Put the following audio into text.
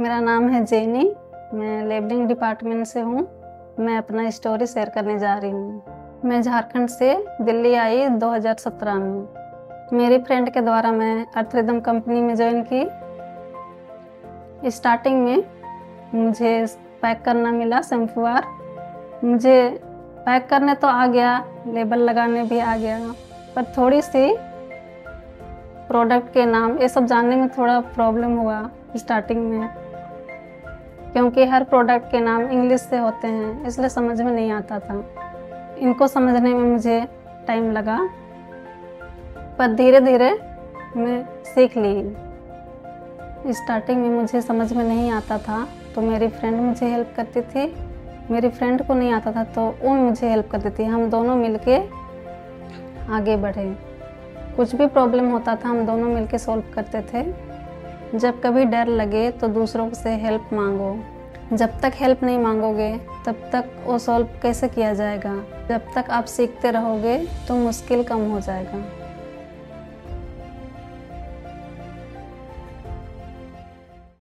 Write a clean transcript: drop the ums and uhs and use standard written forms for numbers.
मेरा नाम है जेनी। मैं लेबलिंग डिपार्टमेंट से हूँ। मैं अपना स्टोरी शेयर करने जा रही हूँ। मैं झारखंड से दिल्ली आई 2017 में। मेरी फ्रेंड के द्वारा मैं अर्थ रिदम कंपनी में ज्वाइन की। स्टार्टिंग में मुझे पैक करना मिला शैम्पूआर। मुझे पैक करने तो आ गया, लेबल लगाने भी आ गया, पर थोड़ी सी प्रोडक्ट के नाम ये सब जानने में थोड़ा प्रॉब्लम हुआ स्टार्टिंग में, क्योंकि हर प्रोडक्ट के नाम इंग्लिश से होते हैं, इसलिए समझ में नहीं आता था। इनको समझने में मुझे टाइम लगा, पर धीरे धीरे मैं सीख ली। स्टार्टिंग में मुझे समझ में नहीं आता था तो मेरी फ्रेंड मुझे हेल्प करती थी। मेरी फ्रेंड को नहीं आता था तो वो मुझे हेल्प करती थी। हम दोनों मिलके आगे बढ़े। कुछ भी प्रॉब्लम होता था हम दोनों मिलके सॉल्व करते थे। जब कभी डर लगे तो दूसरों से हेल्प मांगो। जब तक हेल्प नहीं मांगोगे तब तक वो सॉल्व कैसे किया जाएगा। जब तक आप सीखते रहोगे तो मुश्किल कम हो जाएगा।